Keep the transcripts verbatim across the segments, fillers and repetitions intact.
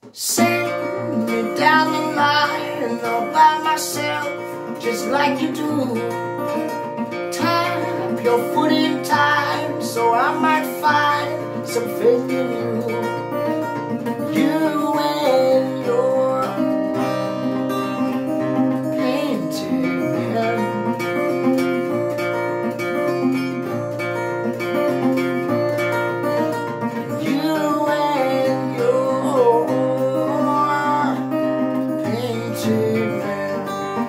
Send me down the line all by myself, just like you do. Tap your foot in time so I might find some faith in you. You and your painted man. You and your painted man.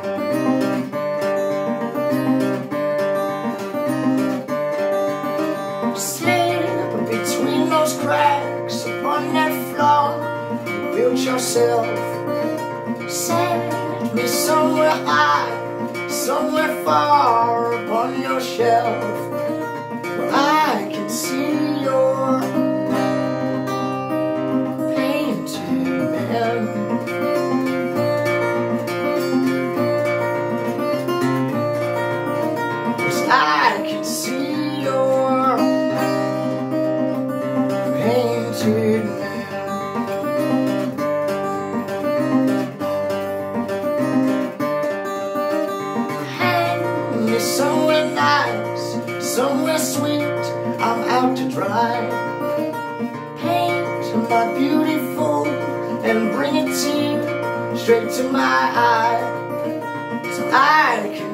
Slip between those cracks upon that floor you built yourself. Set me somewhere high, somewhere far upon your shelf, where I can see your painted man. Yes, I can see your painted man. Hang me somewhere nice, somewhere sweet, I'm out to dry. Paint my beautiful and bring a tear straight to my eye, so I can